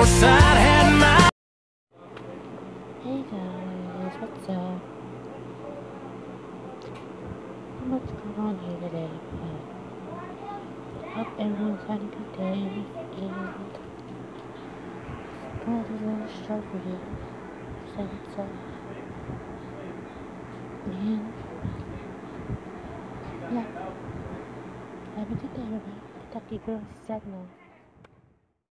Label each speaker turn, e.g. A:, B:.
A: course I'd had my.
B: Hey guys, what's up? What's going on here today? Hope everyone's had a good day and God is a little struggle here. So what's up? And yeah, have a good day everybody. Talk to you girls. Sad now.